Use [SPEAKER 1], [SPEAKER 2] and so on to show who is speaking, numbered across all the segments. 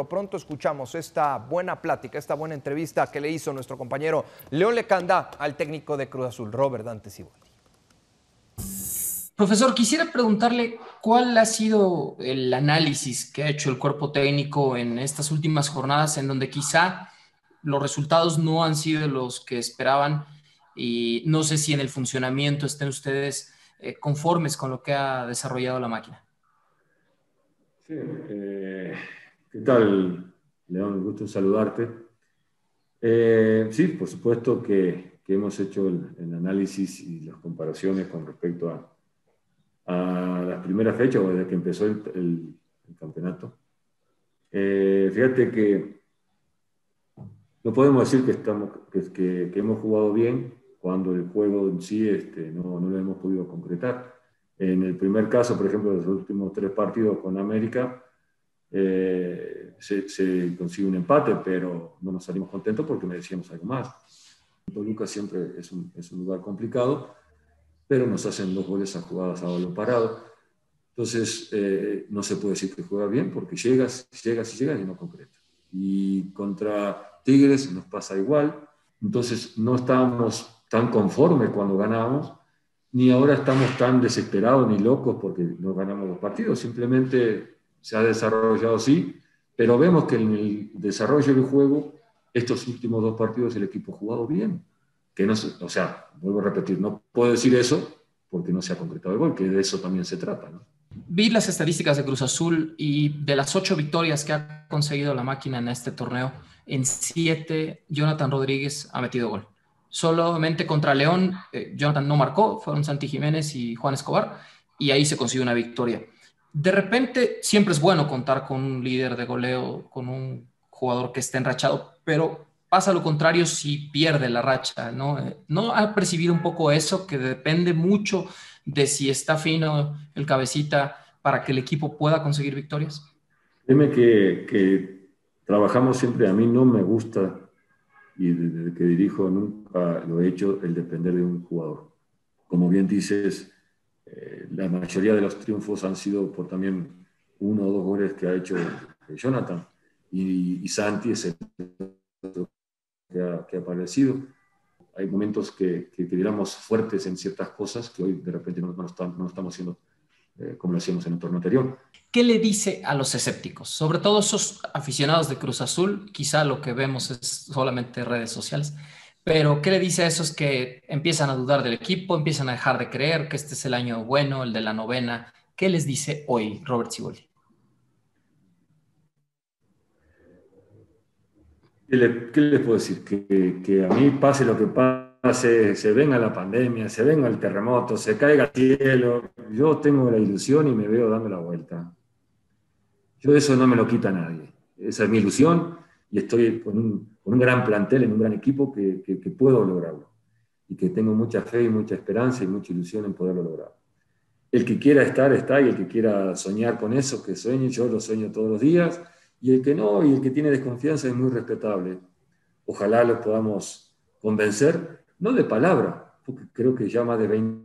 [SPEAKER 1] Por lo pronto escuchamos esta buena plática, esta buena entrevista que le hizo nuestro compañero León Lecanda al técnico de Cruz Azul, Robert Dante Siboldi.
[SPEAKER 2] Profesor, quisiera preguntarle cuál ha sido el análisis que ha hecho el cuerpo técnico en estas últimas jornadas en donde quizá los resultados no han sido los que esperaban y no sé si en el funcionamiento estén ustedes conformes con lo que ha desarrollado la máquina.
[SPEAKER 3] Sí, ¿qué tal, León? Un gusto en saludarte. Sí, por supuesto que hemos hecho el análisis y las comparaciones con respecto a las primeras fechas o desde que empezó el campeonato. Fíjate que no podemos decir que hemos jugado bien cuando el juego en sí no lo hemos podido concretar. En el primer caso, por ejemplo, de los últimos 3 partidos con América, se consigue un empate, pero no nos salimos contentos porque merecíamos algo más. Toluca siempre es un lugar complicado, pero nos hacen 2 goles a jugadas a balón parado. Entonces, no se puede decir que juega bien porque llegas y no concreta. Y contra Tigres nos pasa igual. Entonces, no estábamos tan conformes cuando ganábamos, ni ahora estamos tan desesperados ni locos porque no ganamos los partidos. Simplemente se ha desarrollado así, pero vemos que en el desarrollo del juego, estos últimos 2 partidos el equipo ha jugado bien. Que no, o sea, vuelvo a repetir, no puedo decir eso porque no se ha concretado el gol, que de eso también se trata, ¿no?
[SPEAKER 2] Vi las estadísticas de Cruz Azul y de las 8 victorias que ha conseguido la máquina en este torneo, en 7 Jonathan Rodríguez ha metido gol. Solamente contra León, Jonathan no marcó, fueron Santi Jiménez y Juan Escobar, y ahí se consiguió una victoria. De repente, siempre es bueno contar con un líder de goleo, con un jugador que esté enrachado, pero pasa lo contrario si pierde la racha, ¿no? ¿No ha percibido un poco eso, que depende mucho de si está fino el cabecita para que el equipo pueda conseguir victorias?
[SPEAKER 3] Dime que trabajamos siempre, a mí no me gusta, y desde que dirijo nunca lo he hecho, el depender de un jugador. Como bien dices, la mayoría de los triunfos han sido por también 1 o 2 goles que ha hecho Jonathan, y Santi es el que ha aparecido. Hay momentos que éramos fuertes en ciertas cosas que hoy de repente no estamos haciendo como lo hacíamos en el torneo anterior.
[SPEAKER 2] ¿Qué le dice a los escépticos? Sobre todo esos aficionados de Cruz Azul, quizá lo que vemos es solamente redes sociales, pero ¿qué le dice a esos que empiezan a dudar del equipo, empiezan a dejar de creer que este es el año bueno, el de la novena? ¿Qué les dice hoy Robert Siboldi?
[SPEAKER 3] ¿Qué les puedo decir? Que a mí pase lo que pase, se venga la pandemia, se venga el terremoto, se caiga el cielo, yo tengo la ilusión y me veo dando la vuelta. Yo eso no me lo quita nadie. Esa es mi ilusión y estoy con un gran plantel, en un gran equipo que puedo lograrlo. Y que tengo mucha fe y mucha esperanza y mucha ilusión en poderlo lograr. El que quiera estar, está, y el que quiera soñar con eso, que sueñe, yo lo sueño todos los días, y el que no, y el que tiene desconfianza es muy respetable. Ojalá lo podamos convencer, no de palabra, porque creo que ya más de 20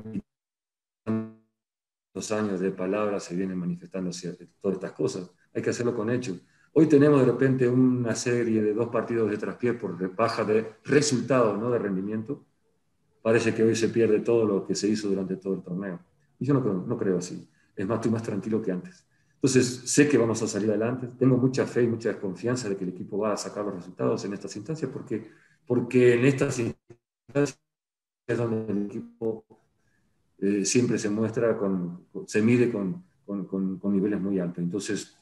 [SPEAKER 3] años de palabra se vienen manifestando todas estas cosas. Hay que hacerlo con hechos. Hoy tenemos de repente una serie de 2 partidos de traspié por baja de resultados, no de rendimiento. Parece que hoy se pierde todo lo que se hizo durante todo el torneo. Y yo no creo así. Es más, estoy más tranquilo que antes. Entonces, sé que vamos a salir adelante. Tengo mucha fe y mucha desconfianza de que el equipo va a sacar los resultados en estas instancias, porque en estas instancias es donde el equipo siempre se muestra, se mide con niveles muy altos. Entonces,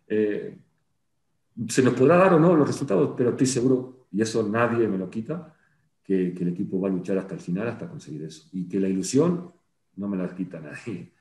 [SPEAKER 3] se nos podrá dar o no los resultados, pero estoy seguro, y eso nadie me lo quita, que el equipo va a luchar hasta el final, hasta conseguir eso. Y que la ilusión no me la quita nadie.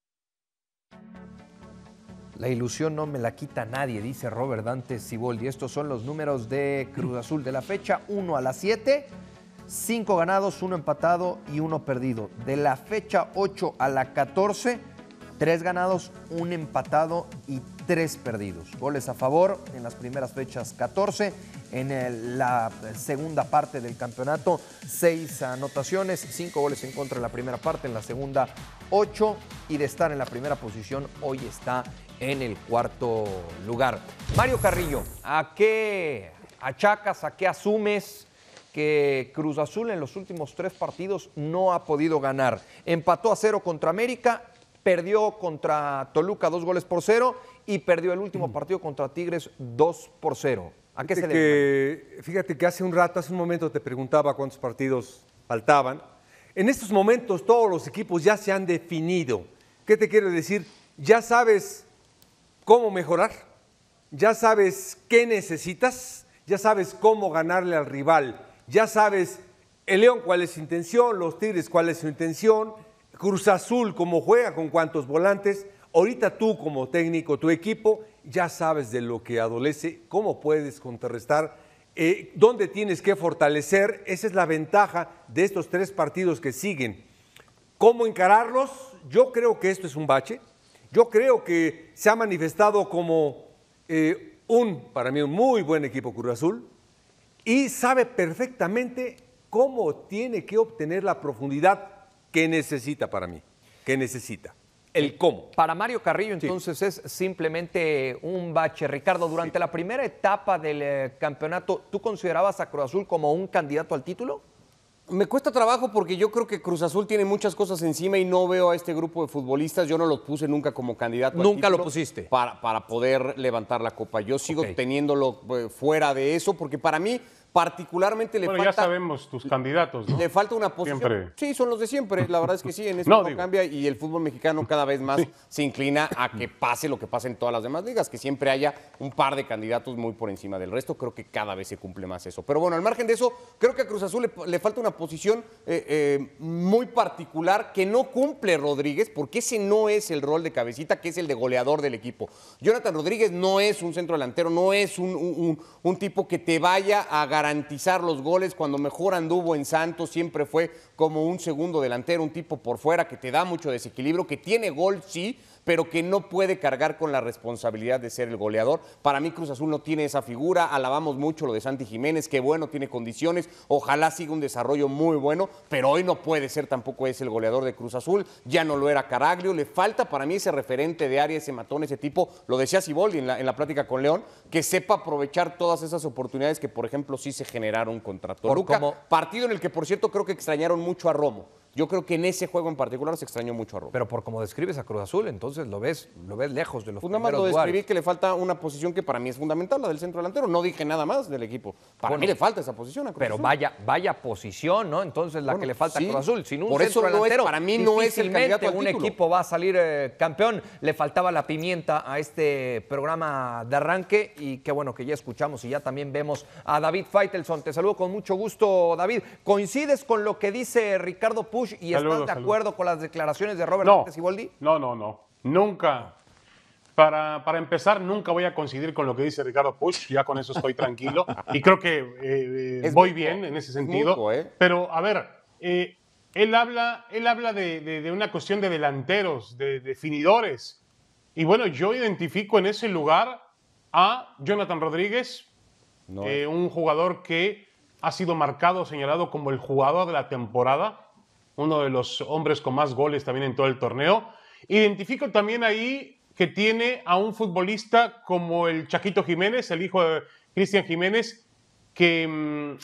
[SPEAKER 1] La ilusión no me la quita nadie, dice Robert Dante Siboldi. Estos son los números de Cruz Azul de la fecha 1 a la 7. 5 ganados, 1 empatado y 1 perdido. De la fecha 8 a la 14, 3 ganados, 1 empatado y 3 perdidos. Goles a favor en las primeras fechas 14, en la segunda parte del campeonato 6 anotaciones, 5 goles en contra en la primera parte, en la segunda 8, y de estar en la primera posición hoy está en el cuarto lugar. Mario Carrillo, ¿a qué achacas, a qué asumes que Cruz Azul en los últimos 3 partidos no ha podido ganar? Empató a 0 contra América, perdió contra Toluca 2-0 y perdió el último partido contra Tigres 2-0. ¿A qué se debe?
[SPEAKER 4] Fíjate que hace un momento te preguntaba cuántos partidos faltaban. En estos momentos todos los equipos ya se han definido. ¿Qué te quiero decir? Ya sabes cómo mejorar, ya sabes qué necesitas, ya sabes cómo ganarle al rival, ya sabes el León cuál es su intención, los Tigres cuál es su intención, Cruz Azul cómo juega, con cuántos volantes. Ahorita tú como técnico, tu equipo, ya sabes de lo que adolece, cómo puedes contrarrestar, dónde tienes que fortalecer. Esa es la ventaja de estos 3 partidos que siguen. ¿Cómo encararlos? Yo creo que esto es un bache. Yo creo que se ha manifestado como para mí, un muy buen equipo Cruz Azul, y sabe perfectamente cómo tiene que obtener la profundidad que necesita para mí, que necesita. El cómo.
[SPEAKER 1] Para Mario Carrillo, entonces, es simplemente un bache. Ricardo, durante la primera etapa del campeonato, ¿tú considerabas a Cruz Azul como un candidato al título?
[SPEAKER 5] Me cuesta trabajo porque yo creo que Cruz Azul tiene muchas cosas encima y no veo a este grupo de futbolistas. Yo no los puse nunca como candidato.
[SPEAKER 1] Nunca lo pusiste.
[SPEAKER 5] Para poder levantar la copa. Yo sigo teniéndolo fuera de eso porque para mí particularmente le falta...
[SPEAKER 6] ya sabemos tus candidatos, ¿no?
[SPEAKER 5] Le falta una posición.
[SPEAKER 6] Siempre.
[SPEAKER 5] Sí, son los de siempre. La verdad es que sí, en eso no cambia y el fútbol mexicano cada vez más se inclina a que pase lo que pasa en todas las demás ligas, que siempre haya un par de candidatos muy por encima del resto. Creo que cada vez se cumple más eso. Pero bueno, al margen de eso, creo que a Cruz Azul le falta una posición muy particular que no cumple Rodríguez, porque ese no es el rol de cabecita, que es el de goleador del equipo. Jonathan Rodríguez no es un centro delantero, no es un tipo que te vaya a garantizar los goles. Cuando mejor anduvo en Santos siempre fue como un segundo delantero, un tipo por fuera que te da mucho desequilibrio, que tiene gol, sí, pero que no puede cargar con la responsabilidad de ser el goleador. Para mí Cruz Azul no tiene esa figura. Alabamos mucho lo de Santi Jiménez, que bueno, tiene condiciones, ojalá siga un desarrollo muy bueno, pero hoy no puede ser tampoco es el goleador de Cruz Azul. Ya no lo era Caraglio, le falta para mí ese referente de área, ese matón, ese tipo, lo decía Siboldi en la plática con León, que sepa aprovechar todas esas oportunidades que por ejemplo sí se generaron contra Toluca, partido en el que por cierto creo que extrañaron mucho a Romo. Yo creo que en ese juego en particular se extrañó mucho a Romo.
[SPEAKER 1] Pero por como describes a Cruz Azul, entonces lo ves lejos de los
[SPEAKER 5] pues nada más lo describí que le falta una posición que para mí es fundamental, la del centro delantero. No dije nada más del equipo. Para mí le falta esa posición a Cruz Azul.
[SPEAKER 1] Pero vaya posición, ¿no? Entonces la que le falta a Cruz Azul. Sin un
[SPEAKER 5] por eso
[SPEAKER 1] centro delantero,
[SPEAKER 5] para mí no es el candidato al título.
[SPEAKER 1] Un equipo va a salir campeón. Le faltaba la pimienta a este programa de arranque y qué bueno que ya escuchamos y ya también vemos a David Faitelson. Te saludo con mucho gusto, David. ¿Coincides con lo que dice Ricardo Puch y estás de acuerdo con las declaraciones de Robert Siboldi?
[SPEAKER 6] No. Nunca. Para empezar, nunca voy a coincidir con lo que dice Ricardo Puch. Ya con eso estoy tranquilo. Y creo que voy bien en ese sentido. Pero, a ver, él habla de una cuestión de delanteros, de definidores. Y bueno, yo identifico en ese lugar a Jonathan Rodríguez, un jugador que ha sido marcado, señalado como el jugador de la temporada, uno de los hombres con más goles también en todo el torneo. Identifico también ahí que tiene a un futbolista como el Chaquito Jiménez, el hijo de Cristian Jiménez, que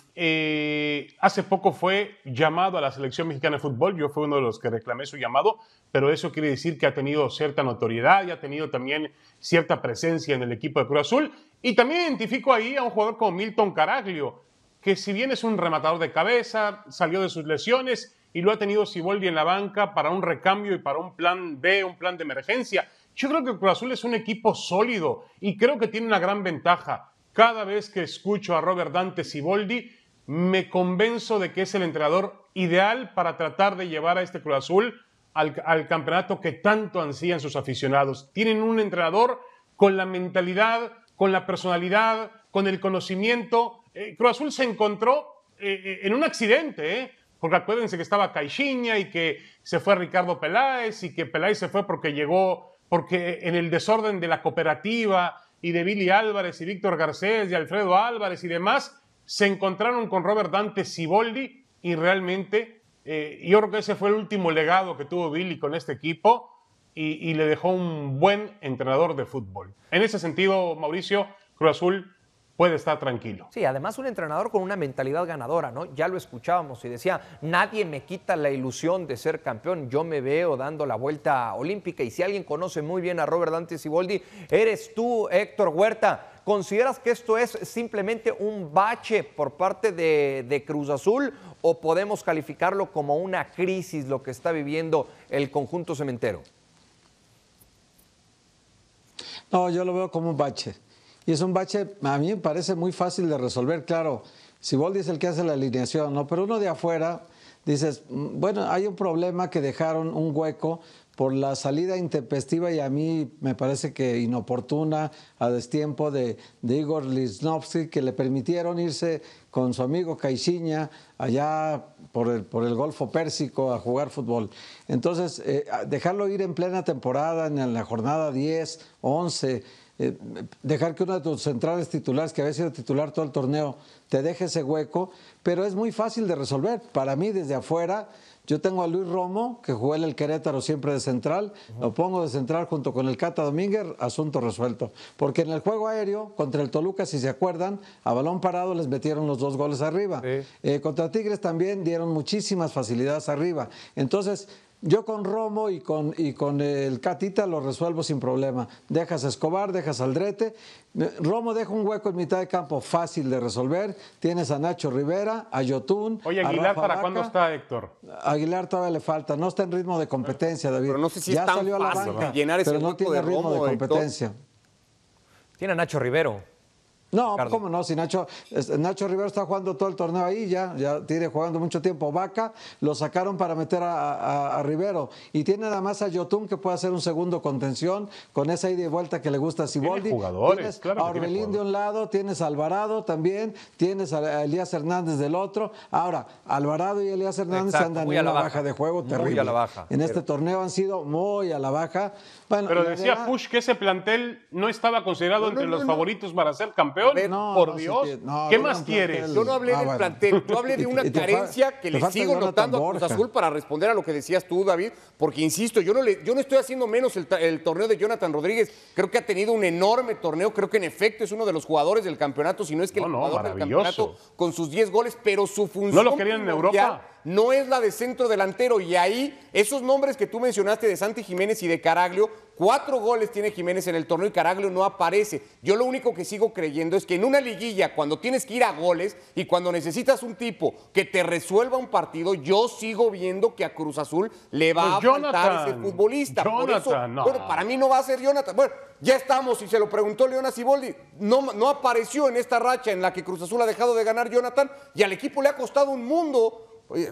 [SPEAKER 6] hace poco fue llamado a la selección mexicana de fútbol. Yo fui uno de los que reclamé su llamado, pero eso quiere decir que ha tenido cierta notoriedad y ha tenido también cierta presencia en el equipo de Cruz Azul. Y también identifico ahí a un jugador como Milton Caraglio, que si bien es un rematador de cabeza, salió de sus lesiones y lo ha tenido Siboldi en la banca para un recambio y para un plan B, un plan de emergencia. Yo creo que Cruz Azul es un equipo sólido y creo que tiene una gran ventaja. Cada vez que escucho a Robert Dante Siboldi, me convenzo de que es el entrenador ideal para tratar de llevar a este Cruz Azul al campeonato que tanto ansían sus aficionados. Tienen un entrenador con la mentalidad, con la personalidad, con el conocimiento. Cruz Azul se encontró en un accidente, porque acuérdense que estaba Caixinha y que se fue Ricardo Peláez y que Peláez se fue porque llegó porque en el desorden de la cooperativa y de Billy Álvarez y Víctor Garcés y Alfredo Álvarez y demás, se encontraron con Robert Dante Siboldi y realmente yo creo que ese fue el último legado que tuvo Billy con este equipo y le dejó un buen entrenador de fútbol. En ese sentido, Mauricio, Cruz Azul puede estar tranquilo.
[SPEAKER 1] Sí, además un entrenador con una mentalidad ganadora, ¿no? Ya lo escuchábamos y decía, nadie me quita la ilusión de ser campeón, yo me veo dando la vuelta olímpica, y si alguien conoce muy bien a Robert Dante Siboldi, eres tú, Héctor Huerta. ¿Consideras que esto es simplemente un bache por parte de Cruz Azul o podemos calificarlo como una crisis lo que está viviendo el conjunto cementero?
[SPEAKER 7] No, yo lo veo como un bache. Y es un bache, a mí me parece muy fácil de resolver, claro. Siboldi es el que hace la alineación, ¿no? Pero uno de afuera, dices, bueno, hay un problema que dejaron un hueco por la salida intempestiva y a mí me parece que inoportuna, a destiempo de Igor Lichnowsky, que le permitieron irse con su amigo Caixinha allá por el Golfo Pérsico a jugar fútbol. Entonces, dejarlo ir en plena temporada, en la jornada 10, 11, dejar que uno de tus centrales titulares, que había sido titular todo el torneo, te deje ese hueco, pero es muy fácil de resolver. Para mí, desde afuera, yo tengo a Luis Romo, que jugó en el Querétaro siempre de central, lo pongo de central junto con el Cata Domínguez, asunto resuelto. Porque en el juego aéreo, contra el Toluca, si se acuerdan, a balón parado les metieron los 2 goles arriba. Sí. Contra Tigres también dieron muchísimas facilidades arriba. Entonces, yo con Romo y con el Catita lo resuelvo sin problema. Dejas a Escobar, dejas a Aldrete. Romo deja un hueco en mitad de campo fácil de resolver. Tienes a Nacho Rivera, a Yotún.
[SPEAKER 6] Oye, Aguilar, ¿para cuándo está, Héctor?
[SPEAKER 7] Aguilar todavía le falta. No está en ritmo de competencia, David.
[SPEAKER 5] Pero no sé si
[SPEAKER 7] ya
[SPEAKER 5] es tan
[SPEAKER 7] salió a la
[SPEAKER 5] fácil
[SPEAKER 7] banca,
[SPEAKER 5] llenar ese
[SPEAKER 7] pero no tiene
[SPEAKER 5] de
[SPEAKER 7] ritmo
[SPEAKER 5] Romo,
[SPEAKER 7] de competencia.
[SPEAKER 5] Héctor.
[SPEAKER 1] Tiene a Nacho Rivero.
[SPEAKER 7] No, Carlos. ¿Cómo no? Si Nacho Rivero está jugando todo el torneo ahí, ya tiene jugando mucho tiempo. Vaca lo sacaron para meter a Rivero. Y tiene nada más a Yotún, que puede hacer un segundo contención con esa ida y vuelta que le gusta a Siboldi.
[SPEAKER 6] Tiene jugadores,
[SPEAKER 7] tienes
[SPEAKER 6] claro.
[SPEAKER 7] A Orbelín de un lado, tienes a Alvarado también, tienes a Elías Hernández del otro. Ahora, Alvarado y Elías Hernández andan en una baja de juego terrible.
[SPEAKER 1] Muy a la baja.
[SPEAKER 7] En este torneo han sido muy a la baja. Bueno,
[SPEAKER 6] pero decía Push que ese plantel no estaba considerado entre los favoritos para ser campeón. Por Dios, ¿qué más quieres?
[SPEAKER 5] Yo no hablé del plantel, yo hablé de una carencia que le sigo notando a Cruz Azul, para responder a lo que decías tú, David, porque insisto, yo no estoy haciendo menos el torneo de Jonathan Rodríguez. Creo que ha tenido un enorme torneo, creo que en efecto es uno de los jugadores del campeonato, si no es que el jugador del campeonato, con sus 10 goles, pero su función
[SPEAKER 6] ¿no lo querían en Europa?
[SPEAKER 5] No es la de centro delantero, y ahí esos nombres que tú mencionaste de Santi Jiménez y de Caraglio, 4 goles tiene Jiménez en el torneo y Caraglio no aparece. Yo lo único que sigo creyendo es que en una liguilla, cuando tienes que ir a goles y cuando necesitas un tipo que te resuelva un partido, yo sigo viendo que a Cruz Azul le va a faltar ese futbolista. Por eso, no. Bueno, para mí no va a ser Jonathan. Bueno, ya estamos, y se lo preguntó León a Siboldi, no apareció en esta racha en la que Cruz Azul ha dejado de ganar Jonathan, y al equipo le ha costado un mundo.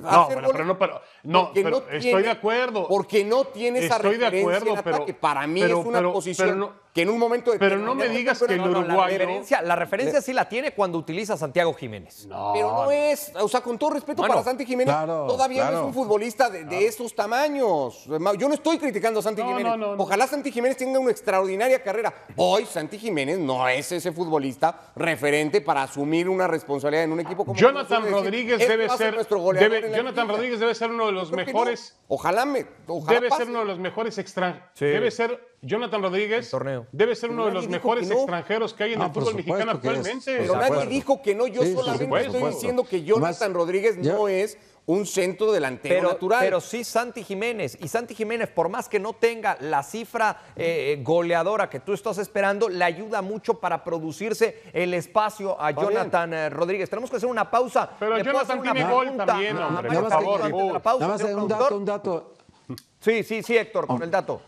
[SPEAKER 6] Estoy de acuerdo.
[SPEAKER 5] Porque no tiene esa referencia en ataque. Para mí es una posición que en un momento de...
[SPEAKER 6] Pero no me digas que el uruguayo...
[SPEAKER 1] La referencia sí la tiene cuando utiliza a Santiago Jiménez.
[SPEAKER 5] Pero no es... O sea, con todo respeto para Santi Jiménez, todavía no es un futbolista de esos tamaños. Yo no estoy criticando a Santi Jiménez. Ojalá Santi Jiménez tenga una extraordinaria carrera. Hoy Santi Jiménez no es ese futbolista referente para asumir una responsabilidad en un equipo como...
[SPEAKER 6] Jonathan Rodríguez debe ser... Jonathan Rodríguez debe ser uno de los mejores.
[SPEAKER 5] Ojalá
[SPEAKER 6] debe ser uno de los mejores extranjeros. Sí. Debe ser Jonathan Rodríguez. Debe ser uno de los mejores extranjeros que hay en el fútbol mexicano actualmente.
[SPEAKER 5] Pero nadie dijo que no. Yo solamente estoy diciendo que Jonathan Rodríguez no es un centro delantero natural.
[SPEAKER 1] Pero sí Santi Jiménez. Y Santi Jiménez, por más que no tenga la cifra goleadora que tú estás esperando, le ayuda mucho para producirse el espacio a Jonathan Rodríguez. Tenemos que hacer una pausa.
[SPEAKER 6] Pero Jonathan tiene gol también, hombre. Por favor.
[SPEAKER 7] Nada más un dato.
[SPEAKER 1] Sí, Héctor, con el dato.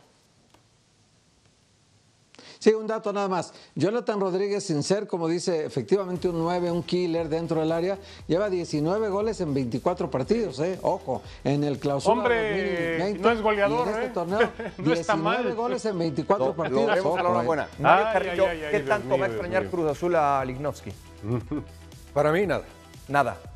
[SPEAKER 7] Sí, un dato nada más. Jonathan Rodríguez, sin ser, como dice, efectivamente un 9, un killer dentro del área, lleva 19 goles en 24 partidos, Ojo, en el clausura 2020.
[SPEAKER 6] No es goleador,
[SPEAKER 7] en este torneo,
[SPEAKER 6] no está mal.
[SPEAKER 7] 19 goles en 24 partidos.
[SPEAKER 5] Enhorabuena.
[SPEAKER 1] Mario Carrillo, ¿qué tanto va a extrañar Cruz Azul a Lichnowsky?
[SPEAKER 4] Para mí, nada.
[SPEAKER 1] Nada.